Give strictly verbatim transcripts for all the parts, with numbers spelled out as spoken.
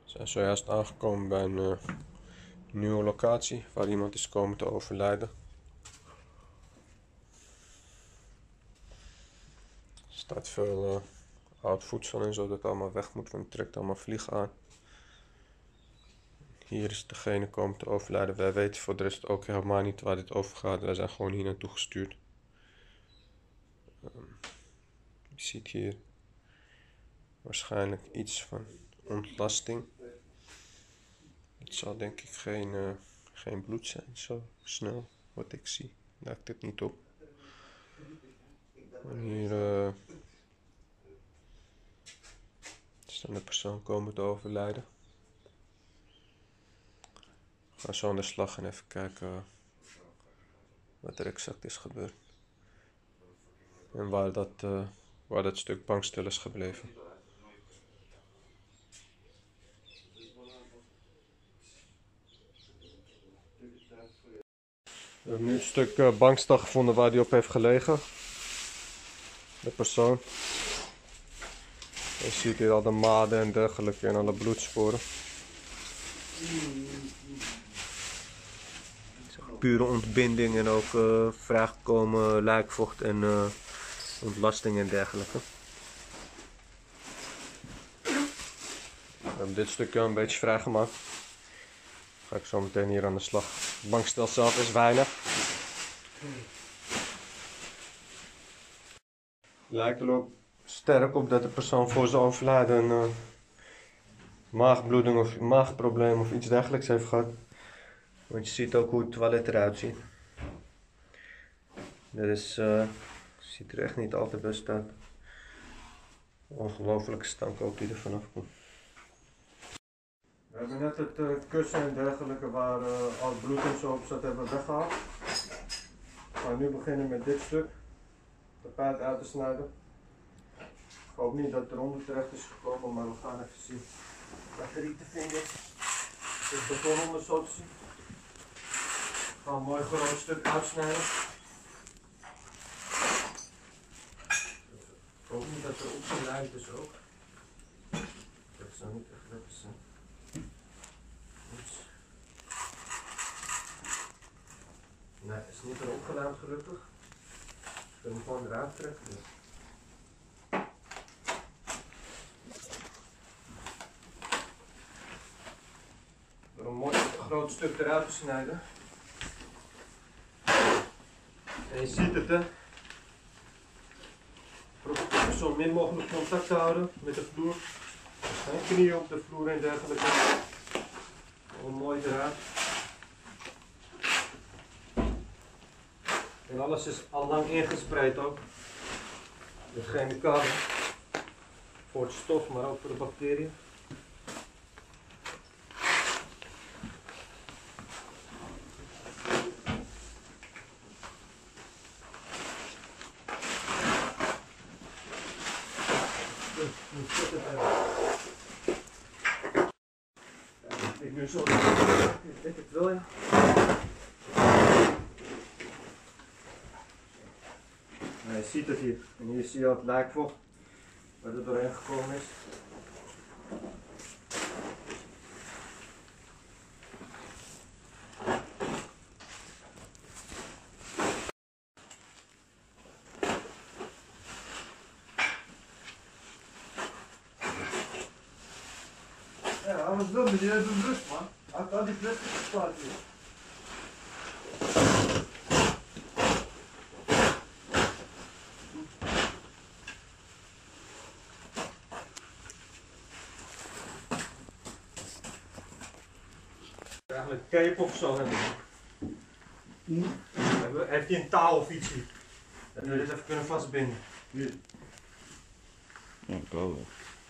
We zijn zojuist aangekomen bij een uh, nieuwe locatie waar iemand is komen te overlijden. Er staat veel uh, oud voedsel en zo dat allemaal weg moet, want het trekt allemaal vliegen aan. Hier is degene komen te overlijden. Wij weten voor de rest ook helemaal niet waar dit over gaat. Wij zijn gewoon hier naartoe gestuurd. Um, je ziet hier waarschijnlijk iets van ontlasting. Het zal denk ik geen, uh, geen bloed zijn, zo snel wat ik zie. Lijkt het niet op. En hier uh, is dan de persoon komen te overlijden. We gaan zo aan de slag en even kijken uh, wat er exact is gebeurd. En waar dat, uh, waar dat stuk bankstel is gebleven. We hebben nu een stuk uh, bankstel gevonden waar hij op heeft gelegen. De persoon. Je ziet hier al de maden en dergelijke en alle bloedsporen. Pure ontbinding en ook uh, vrijgekomen lijkvocht en uh, ontlasting en dergelijke. We hebben dit stukje een beetje vrijgemaakt. Ga ik zo meteen hier aan de slag. Het bankstel zelf is weinig. Lijkt er ook sterk op dat de persoon voor zijn overlijden een uh, maagbloeding of maagprobleem of iets dergelijks heeft gehad. Want je ziet ook hoe het toilet eruit ziet. Dat is, uh, ziet er echt niet al te best uit. Ongelooflijke stank ook die er vanaf komt. We hebben net het uh, kussen en dergelijke waar uh, al het bloed en zo op zat hebben weggehaald. We gaan nu beginnen met dit stuk. De paard uit te snijden. Ik hoop niet dat het eronder terecht is gekomen, maar we gaan even zien wat er hier te vinden is. Het beton onder zo te zien. We gaan een mooi groot stuk uitsnijden. Ik hoop niet dat er op zijn lijnt is ook. Dat zou niet echt lekker zijn. Nee, het is niet erop gelijmd gelukkig. Ik kan hem gewoon eruit trekken. Door een mooi groot stuk eruit te snijden. En je ziet het, hè. Probeer zo min mogelijk contact te houden met de vloer. Geen knieën op de vloer en dergelijke. Gewoon mooi eruit. En alles is al lang ingespreid ook. De chemicaliën. Voor het stof, maar ook voor de bacteriën. Ik nu zo. Ik denk het wel, ja. Nou, je ziet het hier. En hier zie je al het lijkvocht waar er doorheen gekomen is. Ja, hij was wel met die doet rust, man. Hij had al die plastic gespaard hier. Eigenlijk een cape of zo hebben we. Hmm? Heeft hij een touw of iets hier? Dat we dit even kunnen vastbinden. Hier. Ja, go.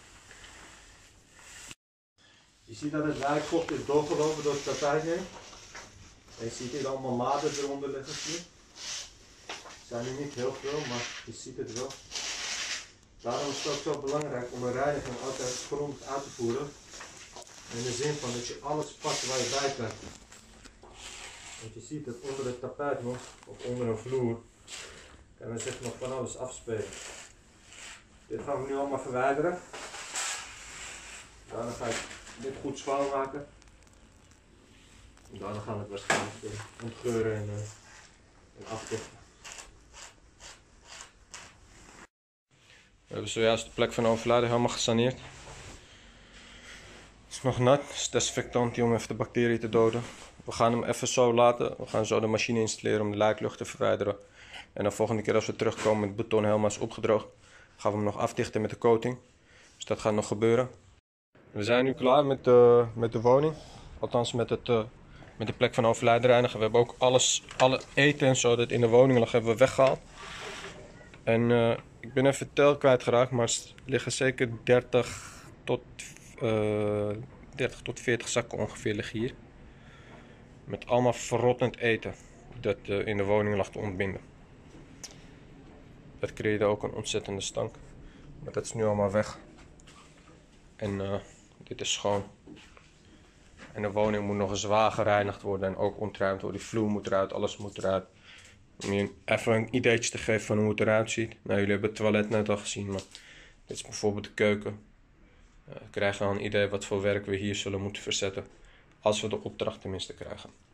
Je ziet dat het lijkvocht is doorgelopen door het tapijt heen. En je ziet hier allemaal maden eronder liggen. Hier. Het zijn er niet heel veel, maar je ziet het wel. Daarom is het ook zo belangrijk om een reiniging altijd grondig uit te voeren. In de zin van dat je alles pakt waar je bij kan. Want je ziet het onder het tapijt nog, of onder een vloer, kan er zich nog van alles afspelen. Dit gaan we nu allemaal verwijderen. Daarna ga ik dit goed schoonmaken. En daarna gaan we het waarschijnlijk uh, ontgeuren en, uh, en afdichten. We hebben zojuist de plek van overlijden helemaal gesaneerd. Het is nog nat, het is desinfectant om even de bacteriën te doden. We gaan hem even zo laten. We gaan zo de machine installeren om de lijklucht te verwijderen. En de volgende keer als we terugkomen met het beton helemaal is opgedroogd, gaan we hem nog afdichten met de coating. Dus dat gaat nog gebeuren. We zijn nu klaar met de, met de woning. Althans met, het, uh, met de plek van overlijden reinigen. We hebben ook alles, alle eten en zo dat in de woning lag hebben we weggehaald. En uh, ik ben even tel kwijtgeraakt, maar er liggen zeker dertig tot, uh, dertig tot veertig zakken ongeveer liggen hier. Met allemaal verrottend eten dat uh, in de woning lag te ontbinden. Dat creëerde ook een ontzettende stank. Maar dat is nu allemaal weg. En uh, dit is schoon. En de woning moet nog eens zwaar gereinigd worden en ook ontruimd worden. Die vloer moet eruit, alles moet eruit. Om je even een ideetje te geven van hoe het eruit ziet. Nou, jullie hebben het toilet net al gezien, maar dit is bijvoorbeeld de keuken. Uh, we krijgen al een idee wat voor werk we hier zullen moeten verzetten. Als we de opdracht tenminste krijgen.